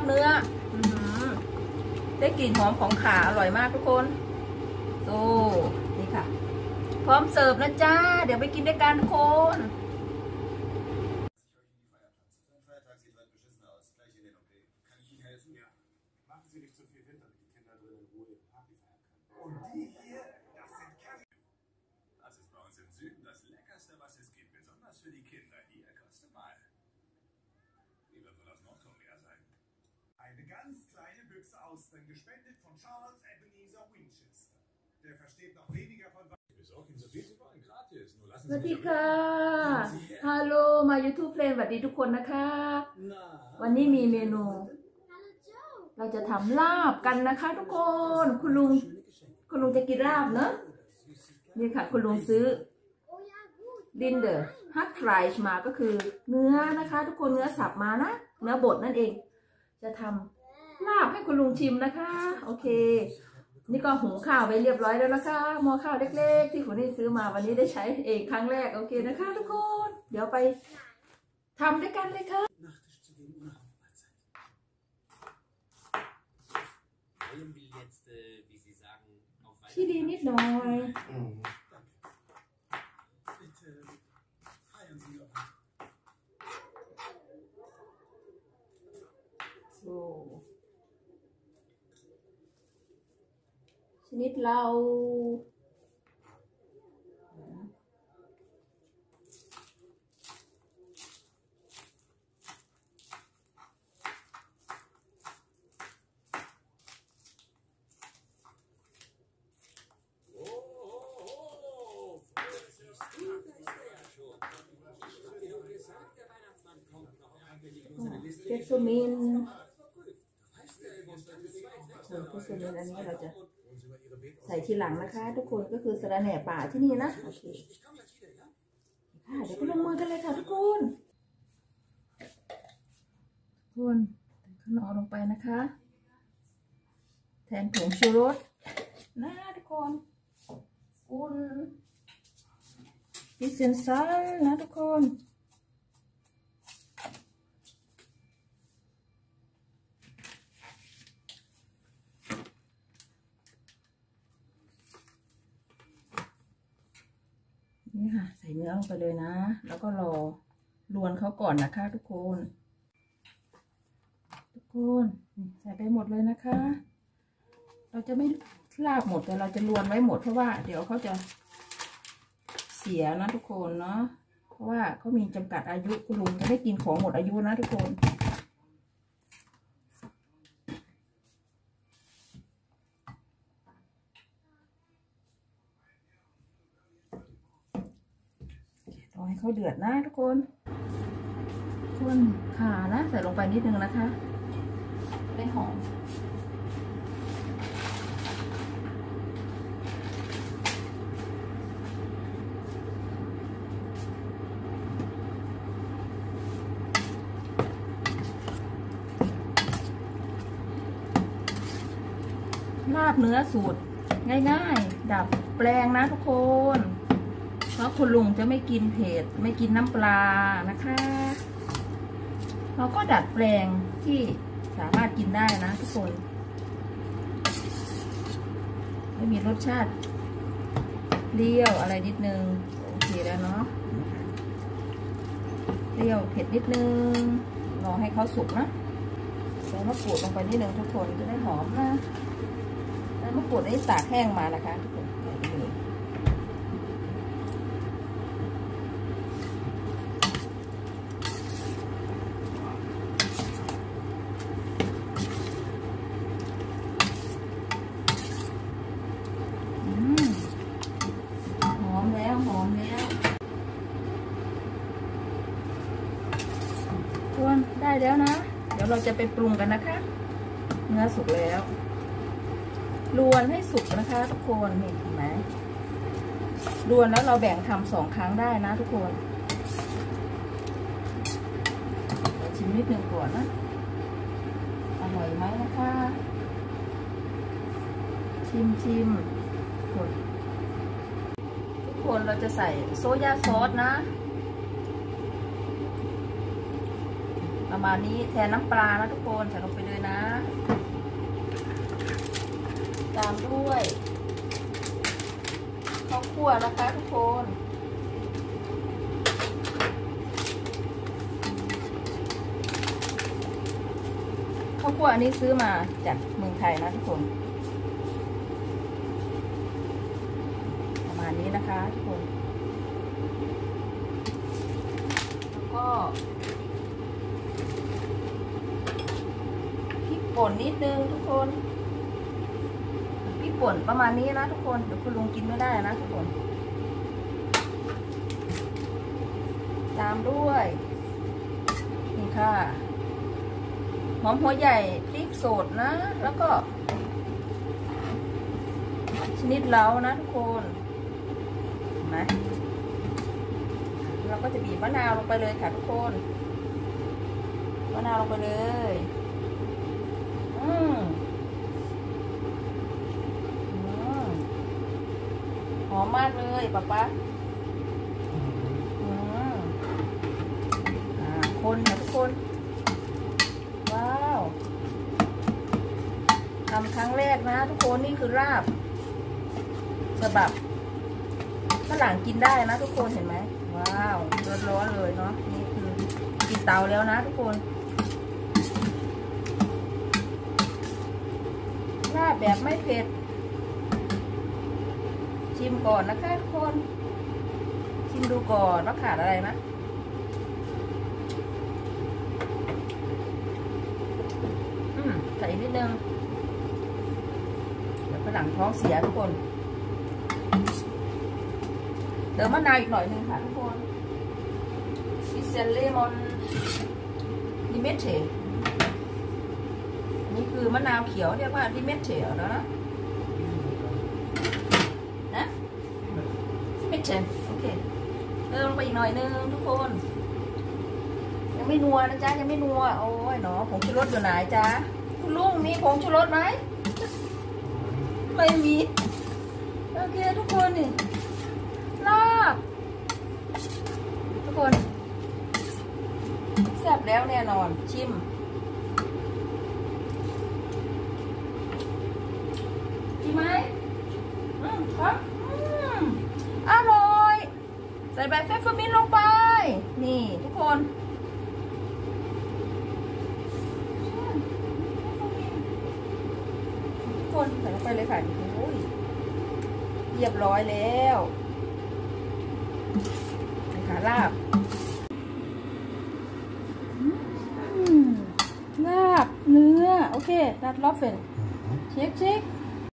เนื้อได้กลิ่นหอมของข่าอร่อยมากทุกคนโอ้นี่ค่ะพร้อมเสิร์ฟนะจ้าเดี๋ยวไปกินด้วยกันทุกคน Ganz kleine Büchse Austern, gespendet von Charles Ebenezer Winchester. Der versteht noch weniger von was. Ich besorge Ihnen so viel Sie wollen, gratis. Nur lassen Sie mich ฮัลโหลมา YouTube เพลงสวัสดีทุกคนนะคะวันนี้มีเมนูเราจะทำลาบกันนะคะทุกคนคุณลุงจะกินลาบเนอะนี่ค่ะคุณลุงซื้อดินเดอร์ฮักไฟล์มาก็คือเนื้อนะคะทุกคนเนื้อสับมานะเนื้อบดนั่นเองจะทำลาบให้คุณลุงชิมนะคะโอเคนี่ก็หุงข้าวไปเรียบร้อยแล้วนะคะหม้อข้าวเล็กๆที่ผมได้ซื้อมาวันนี้ได้ใช้เองครั้งแรกโอเคนะคะทุกคนเดี๋ยวไปทำด้วยกันเลยค่ะที่ดีนิดหน่อยชนิดเราเกสโมินอันนี้เราจะใส่ทีหลังนะคะทุกคนก็คือสะระแหน่ป่าที่นี่นะโอเคค่ะเดี๋ยวไปลงมือกันเลยค่ะทุกคนข้าวเหนียวลงไปนะคะแทนผงชูรสนะทุกคนอุ่นพิเศษซัลนะทุกคนนี่ค่ะใส่เนื้อลงไปเลยนะแล้วก็รอลวนเขาก่อนนะคะทุกคนใส่ไปหมดเลยนะคะเราจะไม่ลาบหมดแต่เราจะลวนไว้หมดเพราะว่าเดี๋ยวเขาจะเสียนะทุกคนเนาะเพราะว่าเขามีจำกัดอายุคุณลุงจะไม่กินของหมดอายุนะทุกคนรอให้เขาเดือดนะทุกคนข่านะใส่ลงไปนิดนึงนะคะได้หอมลาบเนื้อสูตรง่ายๆดับแปลงนะทุกคนเพราะคุณลุงจะไม่กินเผ็ดไม่กินน้ำปลานะคะเราก็ดัดแปลงที่สามารถกินได้นะทุกคนไม่มีรสชาติเปรี้ยวอะไรนิดนึงโอเคแล้วเนาะเปรี้ยวเผ็ดนิดนึงรอให้เขาสุกนะใส่มะกรูดลงไปนิดนึงทุกคนจะได้หอมนะแล้วมะกรูดนี่ตากแห้งมานะคะทุกคนได้แล้วนะเดี๋ยวเราจะไปปรุงกันนะคะเนื้อสุกแล้วลวนให้สุกนะคะทุกคนเห็นไหมลวนแล้วเราแบ่งทำ2 ครั้งได้นะทุกคนชิมนิดนึงก่อนนะอร่อยไหมนะคะชิมทุกคนเราจะใส่โซยาซอสนะเราประมาณนี้แทนน้ำปลานะทุกคนใส่ลงไปเลยนะตามด้วยข้าวคั่วนะคะทุกคนข้าวคั่วอันนี้ซื้อมาจากเมืองไทยนะทุกคนประมาณนี้นะคะทุกคนแล้วก็พริกป่นนิดนึงทุกคนพริกป่นประมาณนี้นะทุกคนเดี๋ยวคุณลุงกินไม่ได้นะทุกคนตามด้วยนี่ค่ะหอมหัวใหญ่พริกสดนะแล้วก็ชนิดเล้านะทุกคนเห็นไหมเราก็จะบีบมะนาวลงไปเลยค่ะทุกคนมะนาวลงไปเลยหอมมากเลยป๊าคนค่ะทุกคนว้าวทำครั้งแรกนะทุกคนนี่คือลาบฉบับฝรั่งกินได้นะทุกคนเห็นไหมว้าวร้อนๆเลยเนาะนี่คือกินเตาแล้วนะทุกคนลาบแบบไม่เผ็ดชิมก่อนนะคะทุกคนชิมดูก่อนว่าขาดอะไรนะใส่นิดนึงเดี๋ยวฝรั่งท้องเสียทุกคนเดี๋ยวมะนาวอีกหน่อยนึงค่ะทุกคนอิเซเลมอนดิเมเทนี่คือมะนาวเขียวเรียกว่าดิเมเทแล้วนะดิเมเทโอเคลงไปอีกหน่อยนึงทุกคนยังไม่นัวนะจ๊ะยังไม่นัวโอ้ยเนาะผงชูรสอยู่ไหนจ๊ะคุณลุงมีผงชูรสไหมไม่มีโอเคทุกคนนี่ลาบทุกคนแซ่บแล้วแน่นอนชิมชิมไหมครับอร่อยใส่ใบเฟฟเฟอร์มินต์ลงไปนี่ทุกคนใส่ลงไปเลยค่ะโอ้ยเรียบร้อยแล้วนะคะลาบลาบเนื้อโอเคนัดลอฟเฟนเช็ค